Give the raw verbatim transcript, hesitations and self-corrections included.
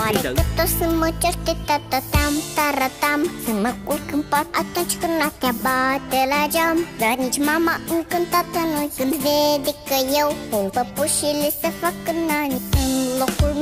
Oare cât o să mă certe tata-tam, taratam, să mă culc în pat atunci când noaptea bate la geam. Dar nici mama încântată nu când vede că eu pun păpușile să fac în ani în locul